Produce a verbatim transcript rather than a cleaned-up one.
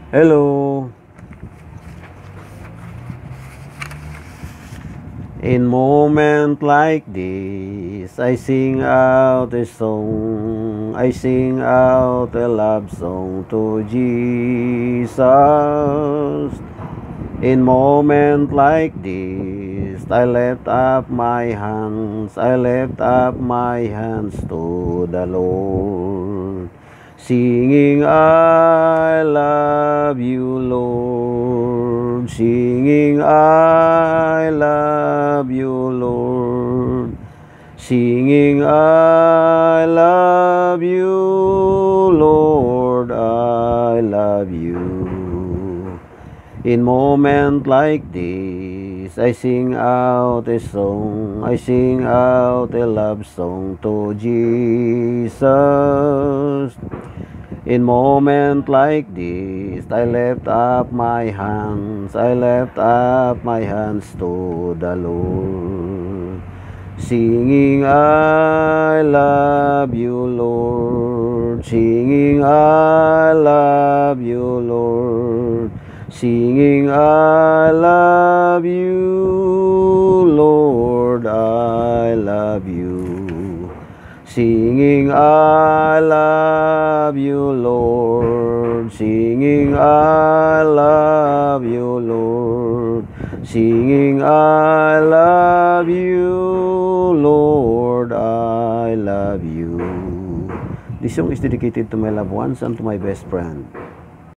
Hello. In moment like this, I sing out a song. I sing out a love song to Jesus. In moment like this, I lift up my hands. I lift up my hands to the Lord, singing, I love you, Lord. Singing, I love you, Lord. Singing, I love you, Lord. I love you. In moment like this, I sing out a song. I sing out a love song to Jesus. In moment like this, I lift up my hands. I lift up my hands to the Lord, singing, I love you, Lord. Singing, I love you, Lord. Singing, I love you, Lord. I love you. Singing, I love you, Lord. Singing, I love you, Lord. Singing, I love you, Lord. I love you. This song is dedicated to my loved ones and to my best friend.